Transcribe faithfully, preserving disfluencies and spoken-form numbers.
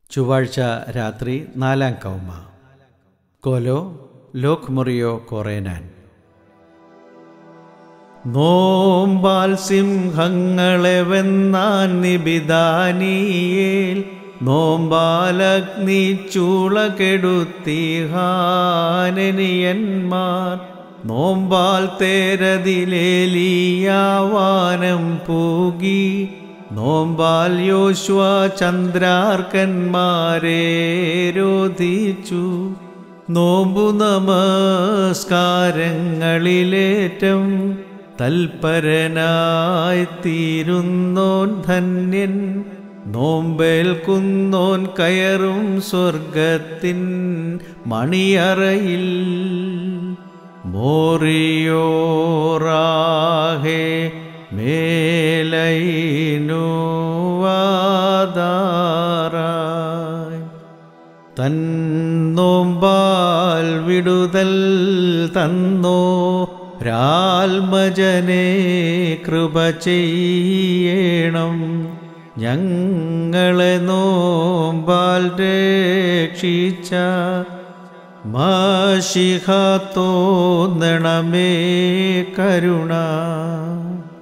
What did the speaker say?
ചൊവ്വാഴ്ച രാത്രി നാലാം കൗമ. കോലോ ലോക് മുറിയോ കൊറേനാൻ. നോമ്പാൽ സിംഹങ്ങളെ വെന്നാൻ നിബിദാനിയേൽ, നോമ്പാലഗ്നി ചൂളകെടുത്തി ഹാനനിയന്മാർ, നോമ്പാൽ തേരതിലേലിയാവാനം പൂകി, നോമ്പാൽ യോശുവ ചന്ദ്രാർക്കന്മാരെ രോധിച്ചു. നോമ്പു നമസ്കാരങ്ങളിലേറ്റം തൽപരനായി തീരുന്നോൻ ധന്യൻ, നോമ്പേൽക്കുന്നോൻ കയറും സ്വർഗത്തിൻ മണിയറയിൽ. മോറിയോറാഹേ മേലൈനുവാദാറായ്, തൻ നോമ്പാൽ വിടുതൽ തന്നോ രാൽമജനെ കൃപ ചെയ്യണം. ഞങ്ങളെ നോമ്പാൽ രക്ഷിച്ച മശിഹ തോന്നണമേ കരുണ.